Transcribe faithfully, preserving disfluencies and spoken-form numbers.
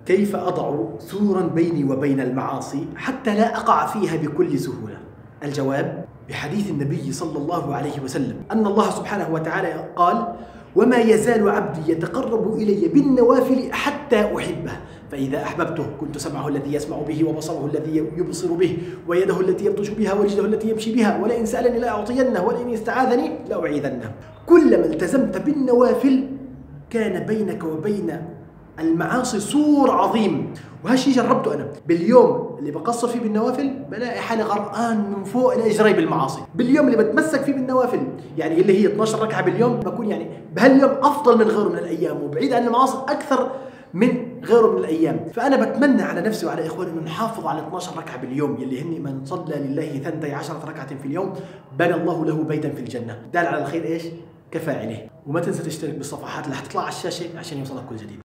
كيف أضع سورا بيني وبين المعاصي حتى لا أقع فيها بكل سهولة؟ الجواب بحديث النبي صلى الله عليه وسلم أن الله سبحانه وتعالى قال: وما يزال عبدي يتقرب إلي بالنوافل حتى أحبه، فإذا أحببته كنت سمعه الذي يسمع به، وبصره الذي يبصر به، ويده التي يبطش بها، ورجله التي يمشي بها، ولئن سألني لأعطينه، ولئن استعاذني لأعيذنه. كلما التزمت بالنوافل كان بينك وبين المعاصي سور عظيم. وهالشي جربته أنا. باليوم اللي بقصر فيه بالنوافل بلاقي حالي غرقان من فوق إلى إجري بالمعاصي. باليوم اللي بتمسك فيه بالنوافل، يعني اللي هي اثنعش ركعة باليوم، بكون يعني بهاليوم أفضل من غيره من الأيام، وبعيد عن المعاصي أكثر من غيره من الأيام. فأنا بتمنى على نفسي وعلى إخواني إنه نحافظ على اثنعش ركعة باليوم، يلي هن من صلى لله اثنتي عشرة ركعة في اليوم بنى الله له بيتا في الجنة. دال على الخير إيش؟ كفاعله. وما تنسى تشترك بالصفحات اللي حتطلع على الشاشة عشان يوصلك كل جديد.